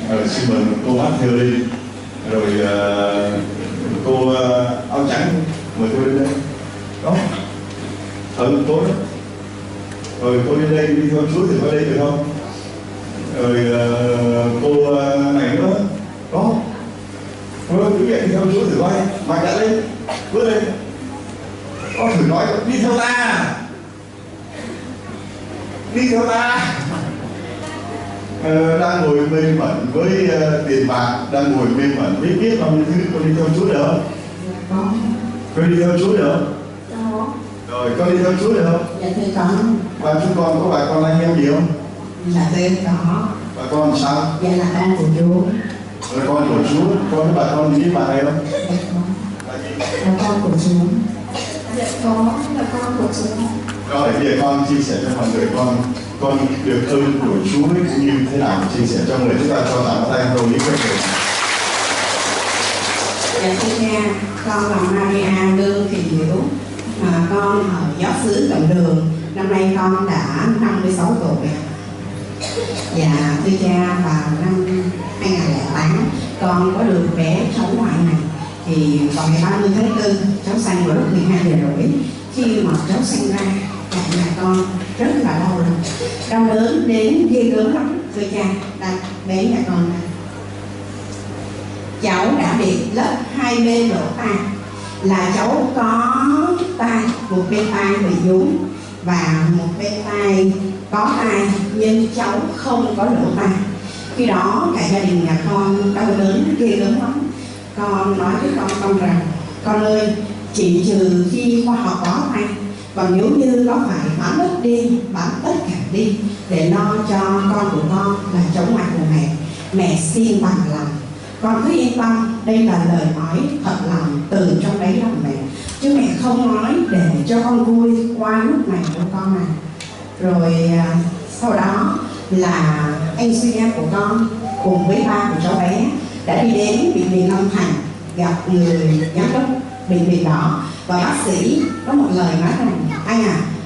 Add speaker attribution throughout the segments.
Speaker 1: Xin mời cô hát theo đi. Rồi cô áo trắng mời cô đến đây. Đó. Cô đó. Rồi cô đến đây đi theo Chúa thì qua đây được không? Rồi cô này nữa. Đó. Cô đứng dậy đi theo Chúa thử coi. Mạnh dạn lên. Bước lên. Con thử nói đi theo ta. Đi theo ta. Đang ngồi mê mẩn với tiền bạc, đang ngồi mê mẩn với biết bao nhiêu thứ, con đi theo Chúa được không? Con đi theo Chúa được không? Rồi con đi theo Chúa được không?
Speaker 2: Dạ thưa con.
Speaker 1: Và chúng con có bà con anh em gì không?
Speaker 2: Dạ thưa có.
Speaker 1: Bà con sao?
Speaker 2: Dạ là con của Chúa.
Speaker 1: Rồi con của Chúa, con với bà con với bà này không?
Speaker 2: Dạ có. Là con của Chúa. Dạ có, là con của Chúa.
Speaker 1: Rồi bây giờ con chia sẻ cho mọi người con được ơn của Chúa như thế nào, chia sẻ cho người, chúng ta cho tặng tay đồng ý các người.
Speaker 2: Dạ thưa cha, con là Maria Lương Thị Diễu, con ở giáo xứ Cẩm Đường, năm nay con đã 56 tuổi. Dạ thưa cha, vào năm 2008 con có được bé cháu ngoại này, thì vào ngày 30 tháng 4 cháu sanh vào lúc 12 giờ rưỡi. Khi mà cháu sinh ra, mẹ con rất là đau đớn đến ghê gớm lắm. Thưa cha, bé nhà con này, cháu đã bị lấp hai bên lỗ tai, là cháu có tai, một bên tai bị nhún và một bên tai có tai nhưng cháu không có lỗ tai. Khi đó cả gia đình nhà con đau đớn ghê gớm lắm. Con nói với con rằng con ơi, chỉ trừ khi khoa học có tay, còn nếu như có phải bán đất đi, bán tất cả đi để lo cho con của con là cháu ngoại của mẹ xin bằng lòng. Con cứ yên tâm, đây là lời nói thật lòng từ trong đáy lòng mẹ, chứ mẹ không nói để cho con vui qua lúc này của con này. Rồi sau đó là anh suy em của con cùng với ba của cháu bé đã đi đến bệnh viện Long Thành gặp người giám đốc bệnh viện đó, và bác sĩ có một lời nói rằng anh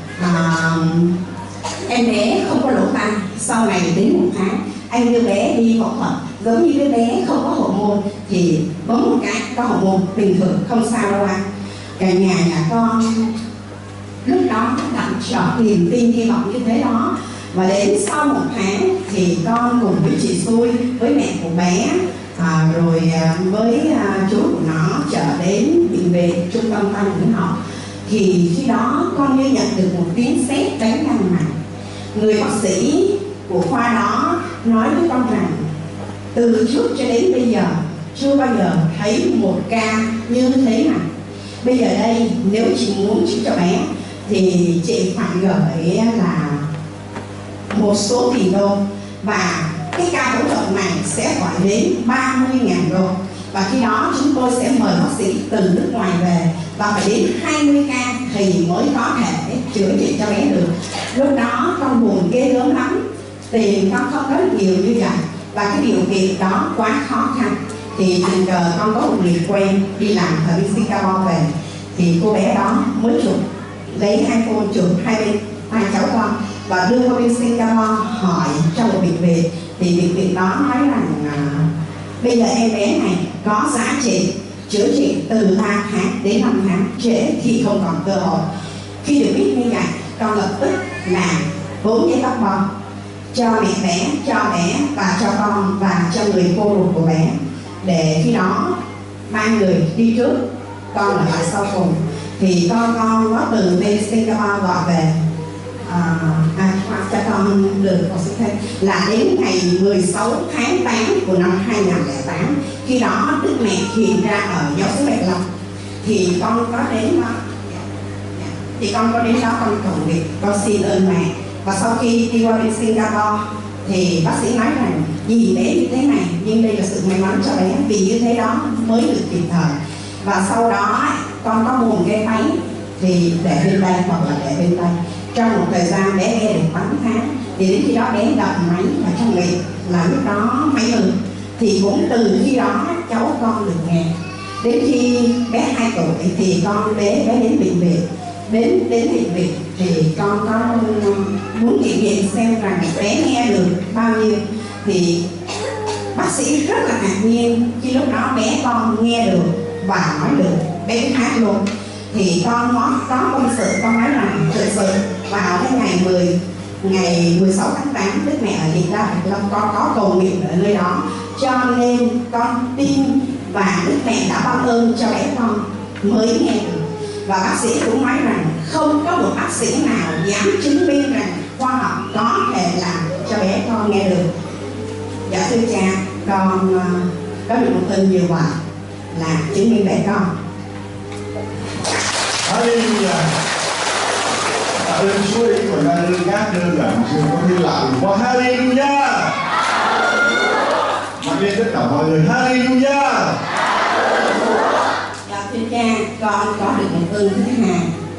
Speaker 2: em bé không có lỗ tai, sau này đến 1 tháng anh đưa bé đi phẫu thuật, giống như đứa bé không có hậu môn thì bấm một cái có hậu môn bình thường, không sao đâu anh. Cả nhà con lúc đó đặt trọn niềm tin hy vọng như thế đó. Và đến sau 1 tháng thì con cùng với chị Xui, với mẹ của bé, rồi với chú của nó trở đến bệnh viện trung tâm tai mũi họng. Thì khi đó con như nhận được một tiếng sét đánh ngang mặt. Người bác sĩ của khoa đó nói với con rằng từ trước cho đến bây giờ chưa bao giờ thấy một ca như thế này. Bây giờ đây nếu chị muốn chữa cho bé thì chị phải gửi là một số tỷ đô, và cái ca phẫu thuật này sẽ phải đến 30.000 đô. Và khi đó chúng tôi sẽ mời bác sĩ từ nước ngoài về, và phải đến 20 ca thì mới có thể chữa trị cho bé được. Lúc đó con buồn ghê gớm lắm, tiền con không có nhiều như vậy, và cái điều kiện đó quá khó khăn. Thì tình cờ con có một người quen đi làm ở bên Singapore về, thì cô bé đó mới chụp, lấy iPhone chụp hai bên hai cháu con và đưa qua bên Singapore hỏi trong một bệnh viện. Thì bệnh viện đó nói rằng bây giờ em bé này có giá trị chữa trị từ 3 tháng đến 5 tháng, trễ thì không còn cơ hội. Khi được biết như vậy, con lập tức làm 4 giấy tóc bông cho mẹ bé, cho bé và cho con và cho người cô ruột của bé, để khi đó mang người đi trước, con ở lại sau cùng. Thì con có từ bên Singapore gọi về cho con được một sự thêm là đến ngày 16 tháng 8 của năm 2008, khi đó Đức Mẹ hiện ra ở giáo xứ Bạch Long, thì con có đến đó. Thì con có đến đó, con cầu nguyện, con xin ơn mẹ. Và sau khi đi qua bên Singapore thì bác sĩ nói rằng vì bé như thế này nhưng đây là sự may mắn cho bé, vì như thế đó mới được kịp thời. Và sau đó con có buồn ghê máy thì để bên đây hoặc là để bên đây. Trong một thời gian bé nghe được 8 tháng thì đến khi đó bé đập máy và trong miệng là lúc đó máy ngừng. Thì cũng từ khi đó cháu con được nghe. Đến khi bé 2 tuổi thì con bé đến bệnh viện. Đến bệnh viện thì con có muốn kiểm nghiệm xem rằng bé nghe được bao nhiêu. Thì Bác sĩ rất là ngạc nhiên khi lúc đó bé con nghe được và nói được, bé biết hát luôn. Thì con có công sự, con nói rằng thực sự vào cái ngày 16 tháng 8 Đức Mẹ ở Việt Nam con có cầu nguyện ở nơi đó, cho nên con tin và Đức Mẹ đã ban ơn cho bé con mới nghe được. Và bác sĩ cũng nói rằng không có một bác sĩ nào dám chứng minh rằng khoa học có thể làm cho bé con nghe được. Dạ thưa cha, con có được một tin như vậy là chứng minh bé con.
Speaker 1: Hallelujah. Tạ ơn Chúa ấy còn ra đơn gác đơn giản chưa có thiên lạc của Hallelujah. Mặc lên tất cả mọi người Hallelujah.
Speaker 2: Dạ thưa cha, con có được một ơn thứ hai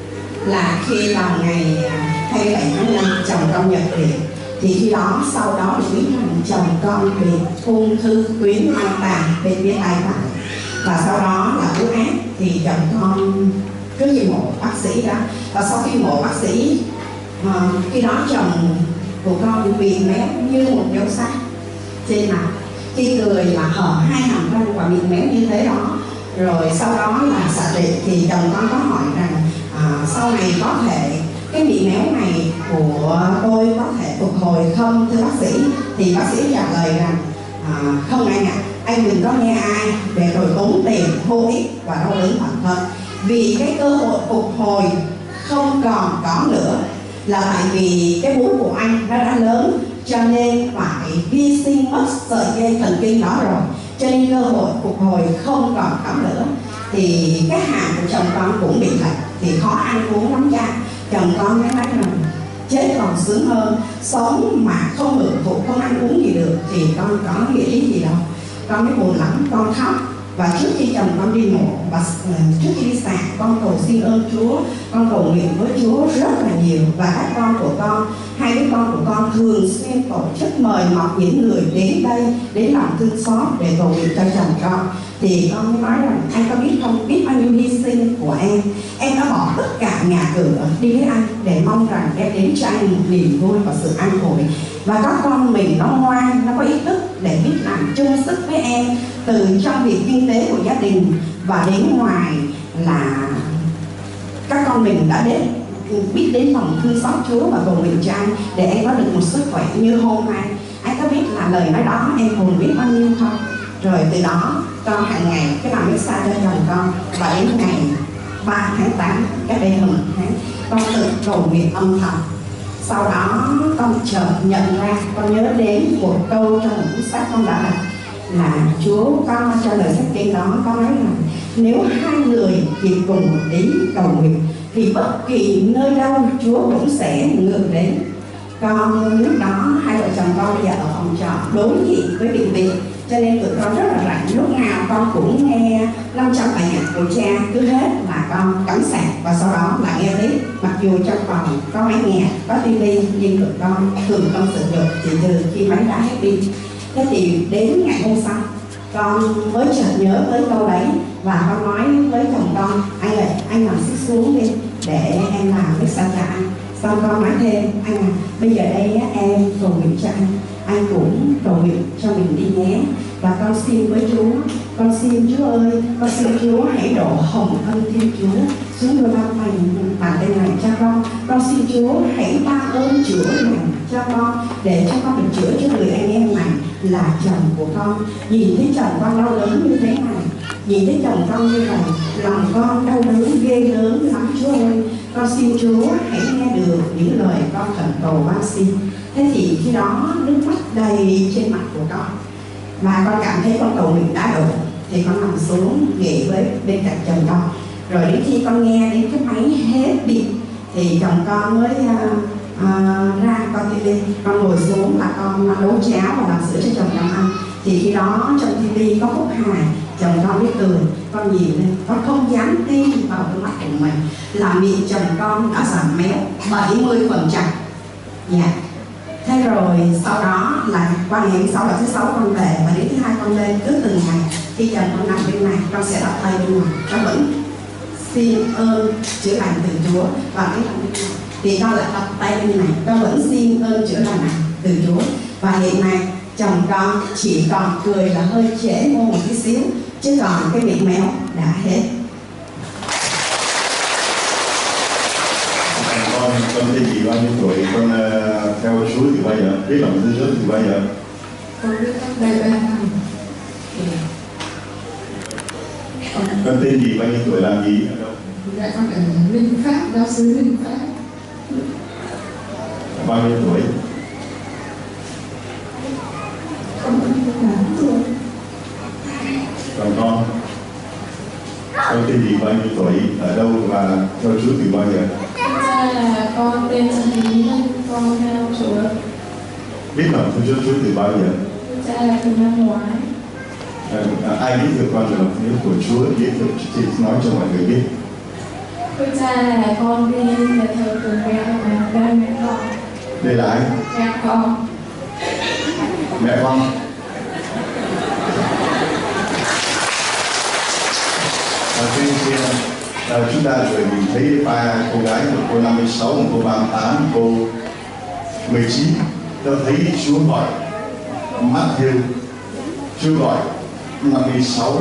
Speaker 2: là khi vào ngày 27 tháng 5 chồng con nhập viện, thì khi đó sau đó được biết rằng chồng con bị ung thư tuyến măng tàn bên phía tai phải, và sau đó là ứ ác. Thì chồng con cứ đi mổ bác sĩ đó, và sau khi mổ bác sĩ khi đó chồng của con bị méo như một dấu sắc trên mặt, khi cười là hở hai hàm răng và bị méo như thế đó. Rồi sau đó là xạ trị, thì chồng con có hỏi rằng sau này có thể cái bị méo này của tôi có thể phục hồi không thưa bác sĩ? Thì bác sĩ trả lời rằng không anh ạ, anh đừng có nghe ai để rồi tốn tiền vô ích và đau đớn bản thân, vì cái cơ hội phục hồi không còn có nữa, là tại vì cái bú của anh nó đã lớn cho nên phải hy sinh mất sợi dây thần kinh đó rồi, cho nên cơ hội phục hồi không còn có nữa. Thì cái hàm của chồng con cũng bị lệch, thì khó ăn uống lắm cha. Chồng con mới nói rằng chết còn sướng hơn sống mà không hưởng thụ, không ăn uống gì được. Thì con có nghĩ gì đâu, con mới buồn lắm, con khóc. Và trước khi chồng con đi mổ và trước khi đi sạc, con cầu xin ơn Chúa, con cầu nguyện với Chúa rất là nhiều. Và các con của con, hai đứa con của con thường xuyên tổ chức mời mọc những người đến đây, đến lòng thương xót để cầu nguyện cho chồng con. Thì con mới nói rằng anh có biết không, biết bao nhiêu hy sinh của em đã bỏ tất cả nhà cửa đi với anh để mong rằng đem đến cho anh một niềm vui và sự an ủi. Và các con mình nó ngoan, nó có ý thức để biết làm chung sức với em, từ trong việc kinh tế của gia đình và đến ngoài là các con mình đã biết đến lòng thương xót Chúa và cầu nguyện cho anh để em có được một sức khỏe như hôm nay. Anh có biết là lời nói đó em buồn biết bao nhiêu không? Rồi từ đó con hàng ngày cái làm biết xa cho chồng con, và đến ngày 3 tháng 8 cách đây hơn 1 tháng, con tự cầu nguyện âm thầm. Sau đó con chợt nhận ra, con nhớ đến một câu trong một cuốn sách con đã đọc là Chúa con cho lời sách kinh đó, con nói rằng nếu hai người chỉ cùng một ý cầu nguyện thì bất kỳ nơi đâu Chúa cũng sẽ ngự đến. Con lúc đó hai vợ chồng con bây giờ ở phòng trọ đối diện với bệnh viện, cho nên tụi con rất là rảnh, lúc nào con cũng nghe 500 bài nhạc của cha, cứ hết là con cắm sạc và sau đó là nghe tiếp. Mặc dù trong phòng có máy nhạc, có tivi, nhưng tụi con thường không sử dụng chỉ trừ khi máy đã hết pin. Thế thì đến ngày hôm sau con mới chợt nhớ tới câu đấy, và con nói với chồng con, anh ơi, anh nằm xích xuống đi để em làm cái sao cho anh. Xong con nói thêm, anh à, bây giờ đây em cầu nguyện cho anh cũng cầu nguyện cho mình đi nhé. Và con xin với Chúa, con xin Chúa ơi, con xin Chúa hãy đổ hồng ân Thiên Chúa xuống đôi bàn tay này cho con xin Chúa hãy ban ơn chữa lành cho con, để cho con được chữa cho người anh em này là chồng của con. Nhìn thấy chồng con đau đớn như thế này, nhìn thấy chồng con như vậy, lòng con đau đớn ghê gớm lắm Chúa ơi. Con xin Chúa hãy nghe được những lời con khẩn cầu van xin. Thế thì khi đó nước mắt đầy trên mặt của con, và con cảm thấy con cầu nguyện đã đủ, thì con nằm xuống nghỉ với bên cạnh chồng con. Rồi đến khi con nghe đến cái máy hết pin thì chồng con mới ra con tivi, con ngồi xuống là con nấu cháo và làm sữa cho chồng con ăn. Thì khi đó trong tivi có khúc hài, chồng con biết cười, con nhìn lên, con không dám tin vào cái mắt của mình là miệng chồng con đã giảm méo 70%. Dạ. Thế rồi sau đó là qua ngày thứ 6 là thứ 6 con về, và đến thứ 2 con lên. Cứ từng ngày khi chồng con nằm bên này, con sẽ đặt tay bên ngoài, con vẫn xin ơn chữa lành từ Chúa. Và cái lần bên này thì con lại đặt tay bên này, con vẫn xin ơn chữa lành từ Chúa. Và hiện nay chồng con chỉ còn cười là hơi trễ môi một tí xíu, chứ còn cái miệng méo đã hết.
Speaker 1: Con tên gì, bao nhiêu tuổi, con theo chú từ bao giờ, biết lòng thư rất từ bao giờ?
Speaker 3: Con biết cách đây 3 năm.
Speaker 1: Con tên gì, bao nhiêu tuổi, làm gì ở đâu?
Speaker 3: Dạ con ở Linh Phát, giáo sư Linh Phát.
Speaker 1: Bao nhiêu tuổi?
Speaker 3: Con 18 tuổi.
Speaker 1: Còn con tên gì, bao nhiêu tuổi, ở đâu và theo chú từ bao giờ?
Speaker 3: Ra là con tên Trần Thị Linh, con theo chúa.
Speaker 1: Biết lòng thương chú từ bao giờ?
Speaker 3: Ra là từ năm ngoái.
Speaker 1: Ai biết được con lòng thương của Chúa, biết được thì nói cho mọi người biết.
Speaker 3: Thực ra là con đi nhà thờ cùng mẹ và ba mẹ con.
Speaker 1: Đây là ai?
Speaker 3: Mẹ con.
Speaker 1: Mẹ con. Trên kia chúng ta rồi mình thấy ba cô gái, một cô 56, một cô 38, một cô 19. Tôi thấy Chúa gọi Matthew, Chúa gọi 56,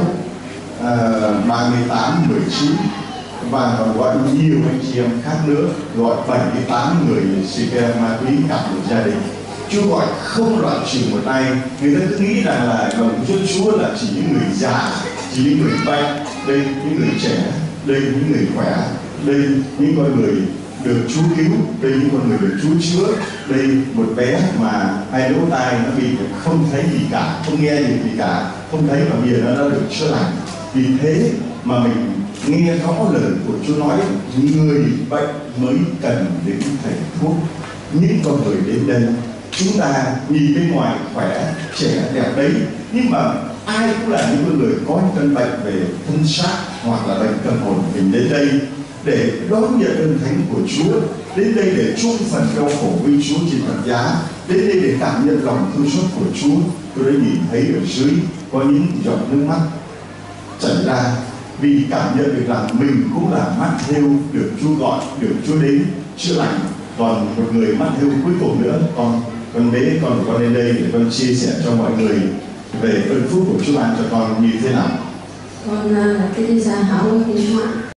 Speaker 1: 38, 19 và còn gọi nhiều anh chị em khác nữa, gọi 78 người xì ke ma túy cả một gia đình. Chúa gọi không loại trừ một ai. Người ta cứ nghĩ rằng là lòng Chúa là chỉ những người già, chỉ những người bệnh, đây những người trẻ, đây những người khỏe, đây những con người được Chúa cứu, đây những con người được Chúa chữa, đây một bé mà hai lỗ tai nó bị không thấy gì cả, không nghe gì cả, không thấy mà bây giờ nó đã được chữa lành. Vì thế mà mình nghe rõ lời của Chúa nói, người bệnh mới cần đến thầy thuốc. Những con người đến đây, chúng ta nhìn bên ngoài khỏe, trẻ, đẹp đấy, nhưng mà ai cũng là những người có những căn bệnh về thân xác hoặc là bệnh tâm hồn. Mình đến đây để đón nhận ơn thánh của Chúa, đến đây để chung phần đau khổ với Chúa trên thập giá, đến đây để cảm nhận lòng thương xót của Chúa. Tôi đã nhìn thấy ở dưới có những giọt nước mắt chảy ra vì cảm nhận được rằng mình cũng là Matthew được Chúa gọi, được Chúa đến chữa lành. Còn một người Matthew cuối cùng nữa, con bé con của con đến đây để con chia sẻ cho mọi người về ơn phúc của Chúa ban cho con như thế nào.
Speaker 4: Con là Teresa Hảo Thị Hoa.